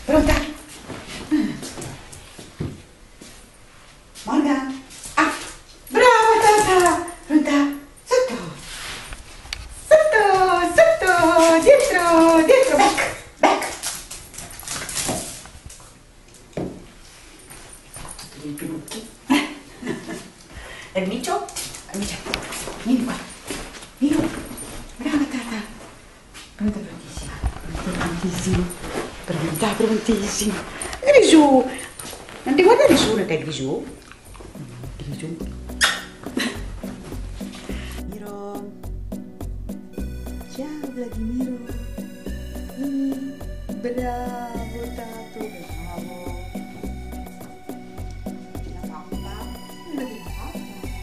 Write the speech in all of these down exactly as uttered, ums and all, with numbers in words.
Pronta? Morgan? Ah, brava Tata! Pronta? Sotto! Sotto, sotto, dietro, dietro, back, back! I pelucchi. E il micio? Il micio, vieni qua. Vieni. Brava Tata. Pronta, prontissima. Pronta, prontissima. Pronta, prontissima. Grisù. Non ti guardare su, non è Grisù? Grisù. Vladimiro. Ciao Vladimiro. Vieni. Bravo Tato, bravo. La pappa. La di pappa.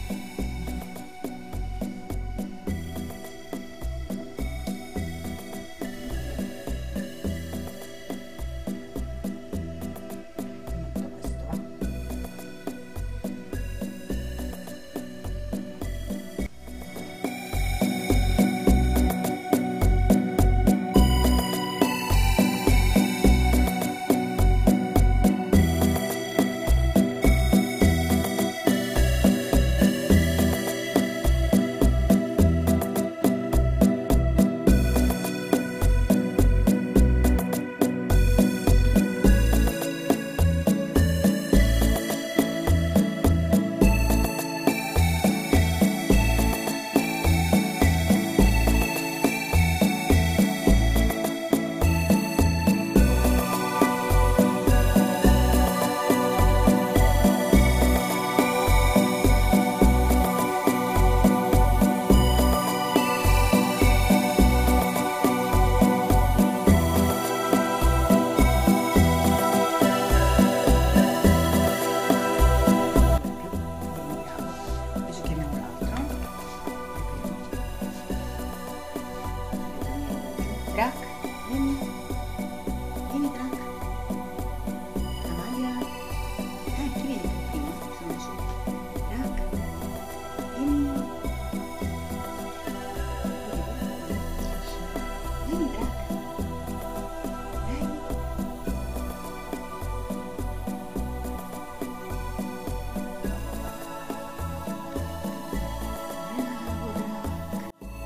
Drac, vieni, vieni Drac. Amalia, eh, chi viene per primo? Sono su. Drac, vieni. Vieni Drac. Dai. Bravo Drac.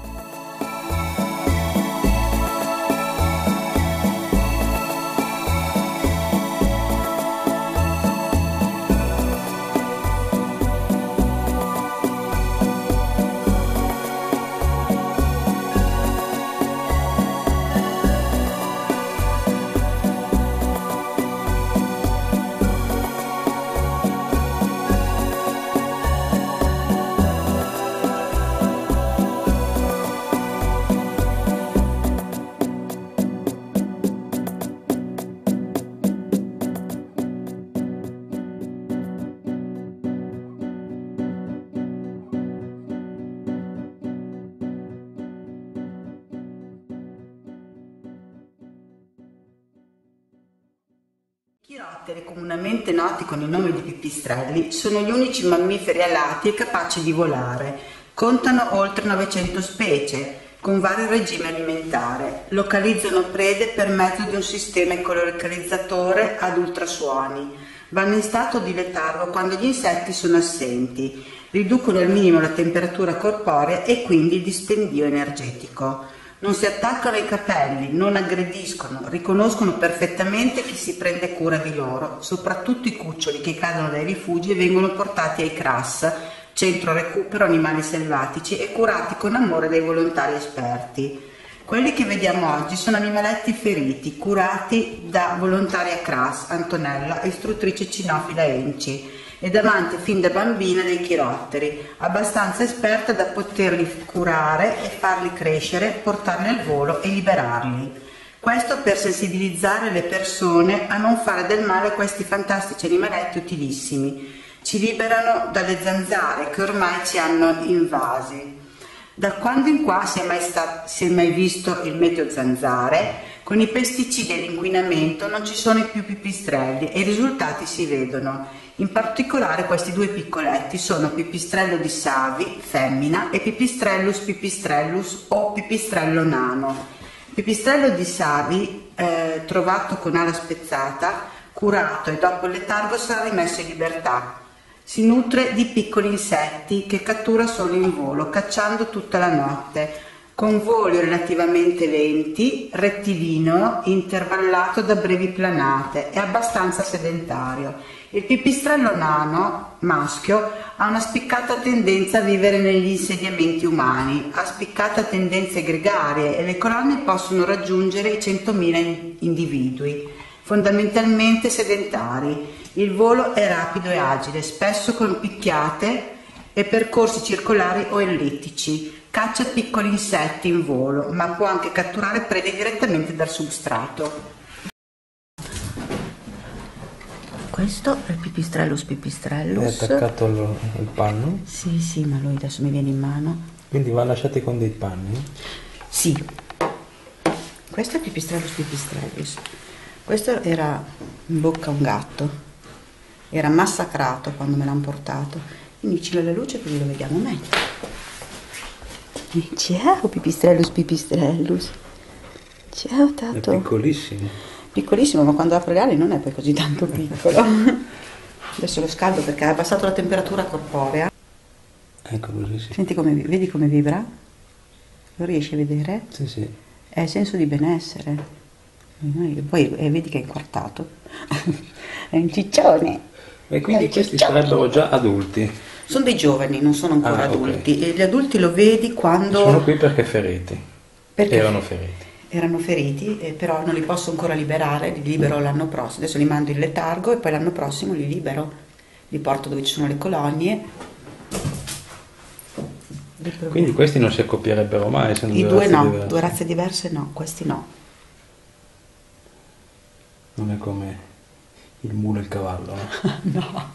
I chirotteri, comunemente noti con il nome di pipistrelli, sono gli unici mammiferi alati e capaci di volare. Contano oltre novecento specie, con vario regime alimentare. Localizzano prede per mezzo di un sistema ecolocalizzatore ad ultrasuoni. Vanno in stato di letargo quando gli insetti sono assenti. Riducono al minimo la temperatura corporea e quindi il dispendio energetico. Non si attaccano ai capelli, non aggrediscono, riconoscono perfettamente chi si prende cura di loro, soprattutto i cuccioli che cadono dai rifugi e vengono portati ai C R A S, Centro Recupero Animali Selvatici, e curati con amore dai volontari esperti. Quelli che vediamo oggi sono animaletti feriti, curati da volontari a C R A S, Antonella, istruttrice cinofila Enci, ed amante fin da bambina dei chirotteri, abbastanza esperta da poterli curare e farli crescere, portarli al volo e liberarli. Questo per sensibilizzare le persone a non fare del male a questi fantastici animaletti utilissimi. Ci liberano dalle zanzare che ormai ci hanno invasi. Da quando in qua si è mai, stato, si è mai visto il meteo zanzare? Con i pesticidi e l'inquinamento non ci sono più pipistrelli e i risultati si vedono. In particolare questi due piccoletti sono Pipistrello di Savi, femmina, e Pipistrellus pipistrellus o pipistrello nano. Pipistrello di Savi eh, trovato con ala spezzata, curato e dopo il letargo sarà rimesso in libertà. Si nutre di piccoli insetti che cattura solo in volo, cacciando tutta la notte, con voli relativamente lenti, rettilineo, intervallato da brevi planate, è abbastanza sedentario. Il pipistrello nano, maschio, ha una spiccata tendenza a vivere negli insediamenti umani, ha spiccate tendenze gregarie e le colonie possono raggiungere i centomila individui, fondamentalmente sedentari. Il volo è rapido e agile, spesso con picchiate e percorsi circolari o ellittici. Caccia piccoli insetti in volo, ma può anche catturare prede direttamente dal substrato. Questo è il pipistrellus pipistrellus. È attaccato al, al panno? Sì, sì, ma lui adesso mi viene in mano. Quindi va lasciati con dei panni? Sì. Questo è il pipistrellus pipistrellus. Questo era in bocca a un gatto. Era massacrato quando me l'hanno portato. Quindi vicino alla luce così lo vediamo meglio. Ciao pipistrellus pipistrellus. Ciao Tato. È piccolissimo. Piccolissimo, ma quando apre le ali non è poi così tanto piccolo. Adesso lo scaldo perché ha abbassato la temperatura corporea. Ecco così, sì. Senti come, vedi come vibra? Lo riesci a vedere? Sì, sì. È il senso di benessere. Poi eh, vedi che è inquartato. È un ciccione. E quindi È questi ciccione. sarebbero già adulti? Sono dei giovani, non sono ancora Ah, ok. adulti. E gli adulti lo vedi quando... Sono qui perché feriti. Perché Erano feriti. erano feriti, eh, però non li posso ancora liberare, li libero l'anno prossimo. Adesso li mando in letargo e poi l'anno prossimo li libero. Li porto dove ci sono le colonie. Quindi questi non si accoppierebbero mai, essendo I due due razze no, diverse. due razze diverse no, questi no. Non è come il mulo e il cavallo, no? No.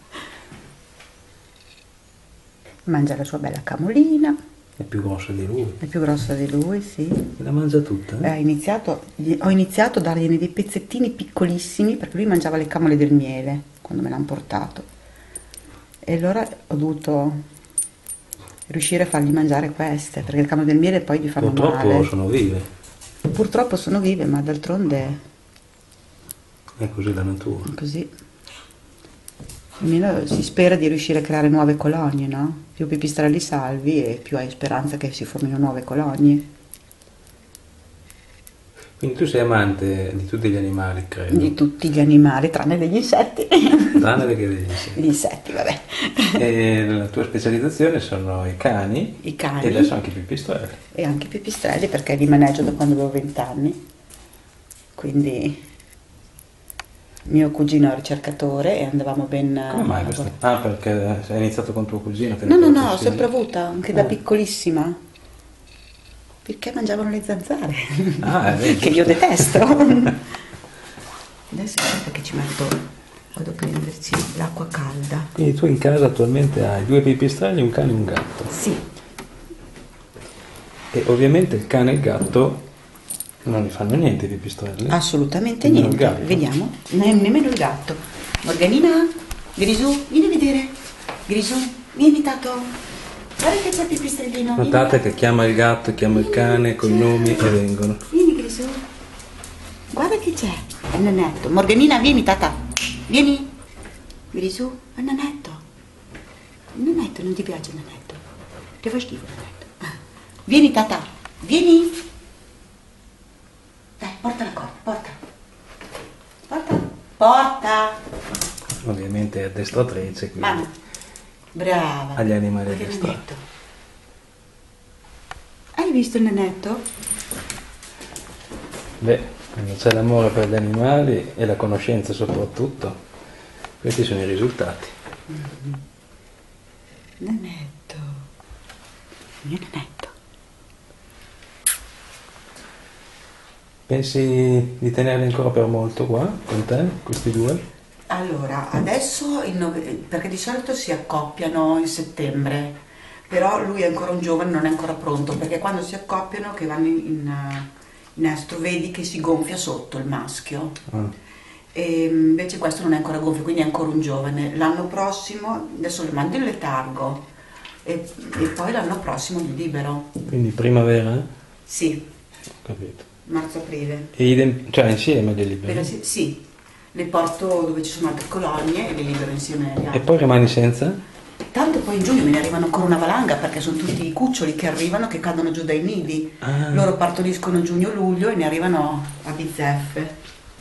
Mangia la sua bella camolina, È più grosso di lui. è più grossa di lui, sì. La mangia tutta, Eh, eh? ho, iniziato, gli- ho iniziato a dargliene dei pezzettini piccolissimi perché lui mangiava le camole del miele quando me l'hanno portato. E allora ho dovuto riuscire a fargli mangiare queste perché le camole del miele poi gli fanno Purtroppo male. sono vive. Purtroppo sono vive, ma d'altronde È così la natura. è così. Almeno si spera di riuscire a creare nuove colonie, no? Più pipistrelli salvi e più hai speranza che si formino nuove colonie. Quindi tu sei amante di tutti gli animali, credo. Di tutti gli animali, tranne degli insetti. Tranne che degli insetti. Gli insetti, vabbè. E la tua specializzazione sono i cani. I cani. E adesso anche i pipistrelli. E anche i pipistrelli perché li maneggio da quando avevo vent'anni. Quindi mio cugino è ricercatore e andavamo ben... Come mai a questo? vol- Ah, perché hai iniziato con tuo cugino? che No, ne no, no, faceva ho sempre così? avuta, anche da Ah. piccolissima. Perché mangiavano le zanzare. Ah, è vero, che io giusto. detesto. Adesso aspetta che ci metto... Vado a prenderci l'acqua calda. Quindi tu in casa attualmente hai due pipistrelli, un cane e un gatto. Sì, E ovviamente il cane e il gatto non gli fanno niente i pipistrelli. assolutamente Nemmeno il niente. gatto? Vediamo. Ne- nemmeno il gatto. Morganina, Grisù, vieni a vedere. Grisù, vieni Tato. Guarda che c'è il pipistrellino. vieni. Notate che chiama il gatto, chiama il cane con i nomi e vengono. Vieni Grisù. Guarda che c'è. Il nanetto. Morganina, vieni Tata. Vieni. Grisù, il nanetto. Il nanetto, non ti piace il nanetto? Ti fa schifo il nanetto. Ah. Vieni Tata. Vieni. Dai, porta la corda, porta. Porta. Porta. Ovviamente è addestratrice, quindi Mamma. Brava. agli animali Guarda il addestrati. nanetto. Hai visto il nanetto? Beh, quando c'è l'amore per gli animali e la conoscenza soprattutto, questi sono i risultati. Nanetto. Il mio nanetto. Pensi di tenerli ancora per molto qua, con te, questi due? Allora, adesso, in nove- perché di solito si accoppiano in settembre, però lui è ancora un giovane, non è ancora pronto, perché quando si accoppiano, che vanno in, in, in estro, vedi che si gonfia sotto il maschio. Ah. E invece questo non è ancora gonfio, quindi è ancora un giovane. L'anno prossimo, adesso le mando in letargo e, e poi l'anno prossimo li libero. Quindi primavera? Sì, Ho capito. marzo-aprile. E idem- cioè insieme li liberi? Per- Sì, le porto dove ci sono altre colonie e le libero insieme agli E altri. poi rimani senza? Tanto poi in giugno me ne arrivano ancora una valanga perché sono tutti i cuccioli che arrivano che cadono giù dai nidi. Ah. Loro partoriscono giugno-luglio e ne arrivano a bizzeffe.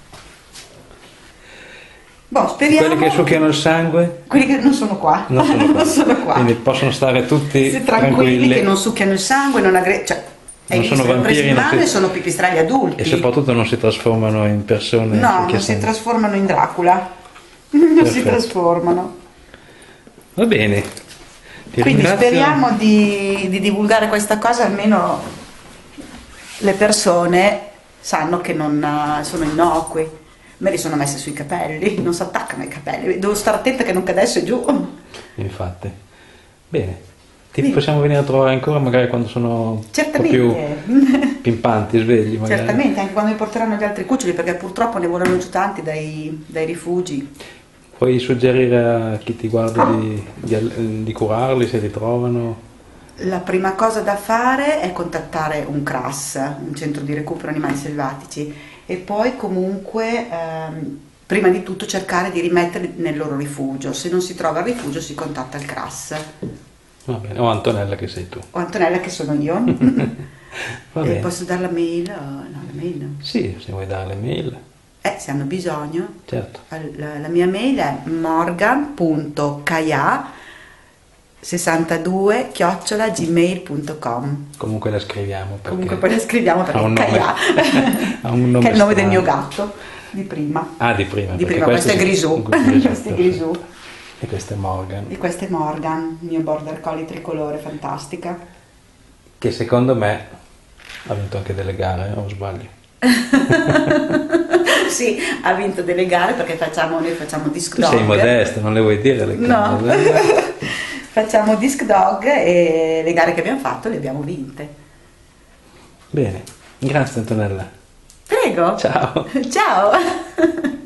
Boh, speriamo. Quelli che succhiano il sangue? Quelli che non sono qua. Non sono qua. Non sono qua. Quindi possono stare tutti Sì, tranquilli, tranquilli, che non succhiano il sangue, non aggre- cioè, hai Non sono visto, le ho presi vampiri, in non mano si- e sono pipistrelli adulti. e soprattutto non si trasformano in persone. No, che non si sanno. trasformano in Dracula. Non si Perfetto. trasformano. Va bene. Ti Quindi ringrazio. speriamo di, di divulgare questa cosa, almeno le persone sanno che non eh, sono innocui. Me li sono messe sui capelli, non si attaccano ai capelli, devo stare attenta che non cadesse giù. Infatti. Bene. Ti Sì. possiamo venire a trovare ancora magari quando sono un po' Certamente. più pimpanti, svegli magari. Certamente, anche quando mi porteranno gli altri cuccioli, perché purtroppo ne volano giù tanti dai, dai rifugi. Puoi suggerire a chi ti guarda di, di, di curarli se li trovano? La prima cosa da fare è contattare un C R A S, un centro di recupero animali selvatici, e poi comunque ehm, prima di tutto cercare di rimetterli nel loro rifugio. Se non si trova il rifugio si contatta il C R A S. Va bene, o Antonella che sei tu. O Antonella che sono io. Va E bene. posso dare la mail? No, la mail no. Sì, se vuoi dare le mail, Eh, se hanno bisogno. certo. La, la mia mail è morgan punto kaya sessantadue chiocciola gmail punto com. Comunque la scriviamo. Perché Comunque poi la scriviamo ha un perché nome- Kaya, ha un nome che è il nome del strano. mio gatto di prima. Ah, di prima. Di perché prima, questo è Grisù. Grisù, Questo è Grisù. E questo è Morgan. E questo è Morgan, il mio border collie tricolore, fantastica. Che secondo me ha vinto anche delle gare, o sbaglio? Sì, ha vinto delle gare perché facciamo, noi facciamo disc Tu dog. sei modesta, non le vuoi dire le No. cose? Facciamo disc dog e le gare che abbiamo fatto le abbiamo vinte. Bene, grazie Antonella. Prego. Ciao. Ciao.